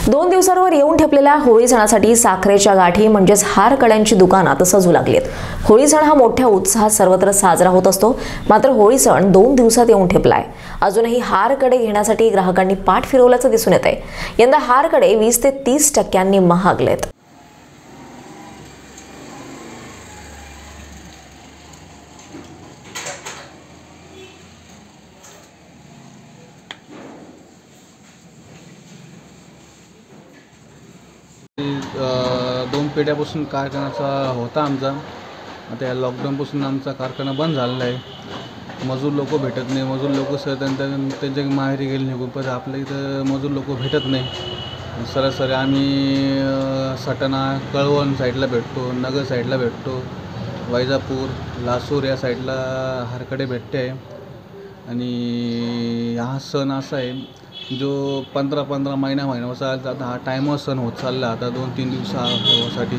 2 दिवसांवर येऊन ठेपलेल्या होळी सणासाठी साखरेच्या गाठी म्हणजेच हार कड्यांची दुकानं आता सजू लागलीत। होळी सण हा मोठ्या उत्साहात सर्वत्र साजरा होत असतो, मात्र होळी सण 2 दिवसात येऊन ठेपलाय। अजूनही हार कडे घेण्यासाठी ग्राहकांनी पाठ फिरवल्याचं दिसून येतंय। यंदा हार कडे 20 ते 30% महागलेत। दोन पिढ्यापासून कारखानाचा होता आमचा। आता या लॉकडाऊनपासून आमचा कारखाना बंद झालेला आहे। मजूर लोक भेटत नाही, मजूर लोक त्यांच्या माहेरी गेले निघून, पण आपल्या इथं मजूर लोक भेटत नाही। सरासरी आम्ही सटाणा कळवण साईडला भेटतो, नगर साईडला भेटतो, वैजापूर लासूर या साईडला हारकडे भेटते आहे। आणि हा सण असा आहे जो 15-15 महिन्यावर चालता। आता हा टायमर सण होत चालला आता 2-3 दिवसासाठी।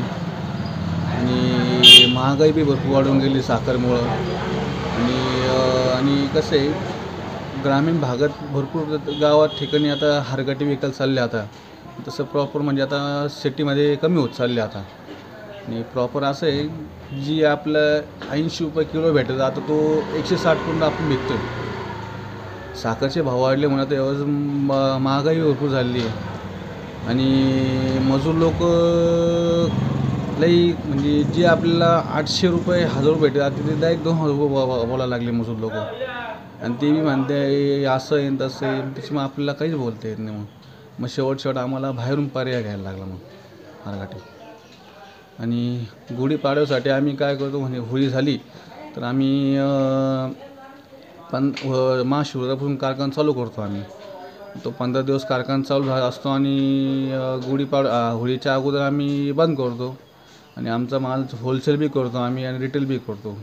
आणि महागाई बी भरपूर वाढून गेली साखरेमुळं। आणि कसं आहे, ग्रामीण भागात भरपूर गावात ठिकाणी आता हारगटी विकायला चालले आता। तसं प्रॉपर म्हणजे आता सिटीमध्ये कमी होत चालले आता। आणि प्रॉपर असं आहे, जी आपलं 80 रुपये किलो भेटत आता तो 160 पर्यंत आपण विकतो आहे। साखरेचे भाव वाढले म्हणून आता एवढं महागाई भरपूर झालेली आहे। आणि मजूर लोक लई म्हणजे जे आपल्याला 800 रुपये 1000 रुपये भेटतात आता ते डायरेक्ट 2000 रुपये बोलायला लागले मजूर लोक। आणि ते बी म्हणते असं येईन तसं येईन, त्याच्यामुळे आपल्याला काहीच बोलता येत नाही। मग शेवट आम्हाला बाहेरून पर्याय घ्यायला लागला मग हारगाठी। आणि गुढीपाडव्यासाठी आम्ही काय करतो, म्हणजे होळी झाली तर आम्ही महाशिवरात्रीपासून कारखाना चालू करतो आम्ही। तो 15 दिवस कारखाना चालू असतो आणि होळीच्या अगोदर आम्ही बंद करतो। आणि आमचा माल होलसेल बी करतो आम्ही आणि रिटेल बी करतो।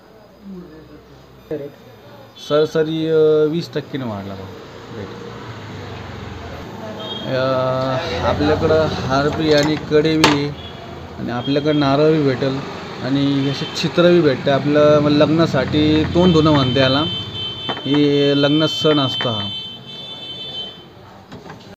सरासरी 20% वाढला रेट। आपल्याकडं हार बी आणि कडे बी आणि आपल्याकडं नारळ बी भेटेल आणि असे चित्र बी भेटते। आपलं लग्नासाठी तोंड धुणं म्हणते याला, हे लग्न सण असतो हा।